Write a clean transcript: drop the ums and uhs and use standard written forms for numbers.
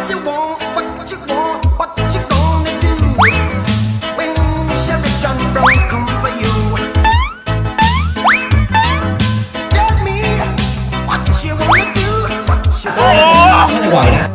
what you gonna do when Sherry John Brown come for you? Tell me what you wanna do, what you gonna do.